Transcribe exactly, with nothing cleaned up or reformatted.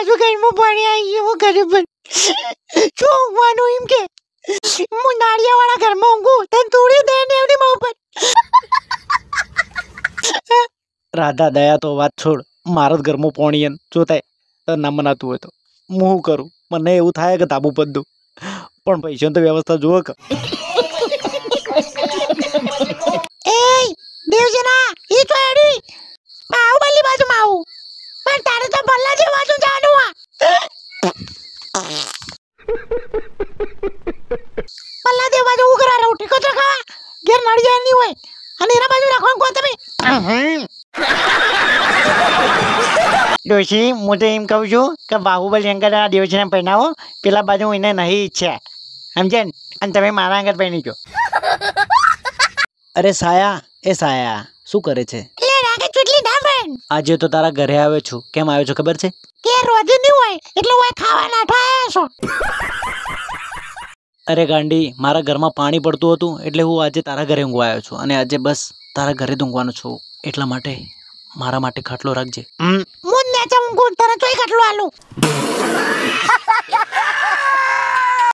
પાછું ઘરમાં પાણી આવી ગયું ઘરે પણ શું ઊંઘવાનું એમ કે હું નાળિયા વાળા ઘરમાં ઊંઘું તને તોડી દે ને એમની માઉ પર રાધા દયા તો વાત છોડ મારા જ ઘરમાં પાણી એમ જોતાય તો ના મનાતું હોય તો હું શું કરું મને એવું થાય કે ધાબુ પર દઉં પણ પૈસાની તો વ્યવસ્થા જુઓ કે એ દેવજના ઈ તો એડી બાહુબલી બાજુમાં આવું પણ તારે તો બલ્લાજી બાજુ જવાનું આ બલ્લાદેવ બાજુ ઉઘરા રહો ઠીકો તો ખાવા ઘેર નડિયા નહીં હોય અને એના બાજુ રાખવાનું કહો તમે ડોશી હું તો એમ કહું છું કે બાહુબલી અંકલ આ દેવજીને પહેરાવો પેલા બાજુ એને નહીં ઈચ્છા સમજે ને અને તમે મારા આગળ પહેરી ગયો અરે સાયા એ સાયા શું કરે છે લે રાગે ચૂટલી ના બેન આજે તો તારા ઘરે આવ્યો છું કેમ આવ્યો છો ખબર છે કે રોજી નહીં હોય એટલે હું ખાવા નાઠા આવ્યો છો અરે ગાંડી મારા ઘરમાં પાણી પડતું હતું એટલે હું આજે તારા ઘરે ઊંઘવા આવ્યો છું અને આજે બસ તારા ઘરે જ ઊંઘવાનો છું એટલા માટે મારા માટે ખાટલો રાખજે હું નેચા ઊંઘું તને તોય ખાટલો આલું